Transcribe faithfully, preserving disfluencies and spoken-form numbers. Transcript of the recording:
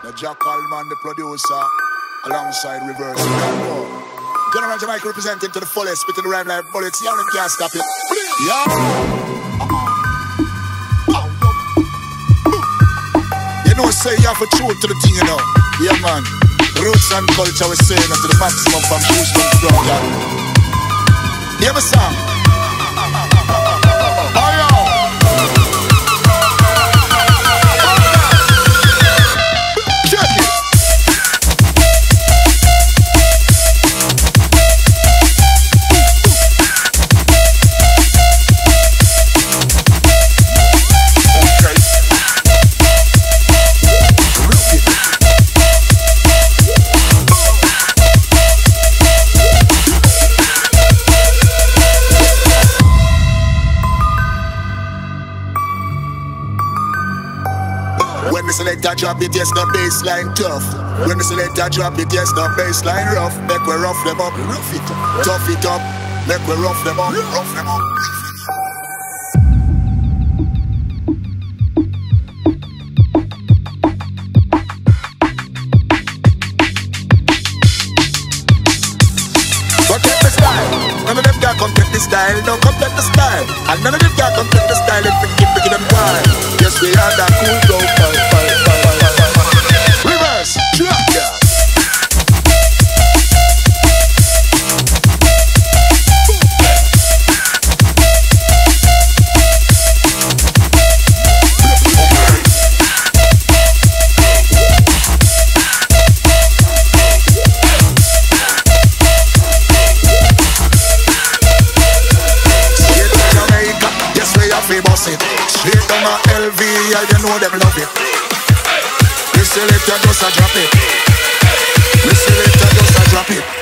The Jack Allman, the producer, alongside Reverse. General Jamaica representing to the fullest, spitting the rhyme like bullets. Yeah, them can't stop it. Yeah. You know, say you have a truth to the thing, you know. Yeah, man. Roots and culture, we're saying it to the maximum from Houston to ground, yeah. You have a song? Oh, yo. When the selector drop it, yes, the bassline tough. When the selector drop it, yes, the bassline rough. Make we rough them up, rough it up, tough it up. Make we rough them up, rough them up. But take the style, none of them can complete the style. Don't complete the style, and none of them can complete the style. If we keep picking them wild, yes, we are that cool flow. Reverse, yeah. Straight down my L V, I you know them love it. We select just a drop it. We select just a drop it.